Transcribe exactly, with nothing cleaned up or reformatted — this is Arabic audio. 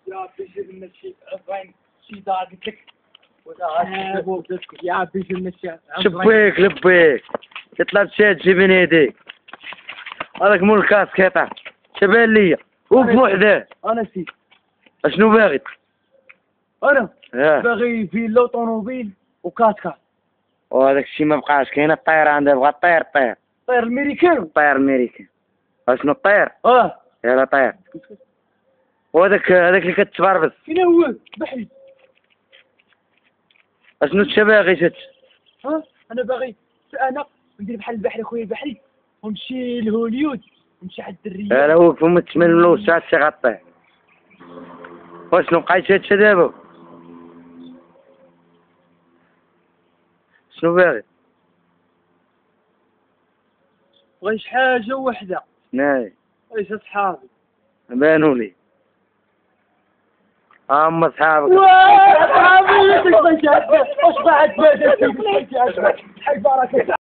يا بيجي المشي باين شي دا قلت لك يا بيجي المشي شبيك لبيك تطلع تشاد تجيب من يديك هذاك مول الكاسك يطلع شبان ليا وقف وحده. انا سي اشنو باغي؟ انا اه باغي فيلا طوموبيل وكاسكا. وهذاك الشيء ما بقاش كاين الطير عندها بغا الطير طير طير الميريكان الطير الميريكان. اشنو الطير؟ اه يلا طير. وهذاك هذاك اللي كتبربس فين هو بحري؟ اشنو انت باغي تت؟ ها انا باغي انا ندير بحال البحري خويا البحري ونمشي لهوليود ونمشي عند الرياض. لا هو فما تمن ملوش ساعات شي غطيه. واشنو بقيت هادشي دابا؟ شنو باغي؟ بغيت حاجة وحدة. ناي بغيت صحابي. بانوا لي هما صحابك. واه صحابي واش بعد واش بعد ما درتي؟ حي بارك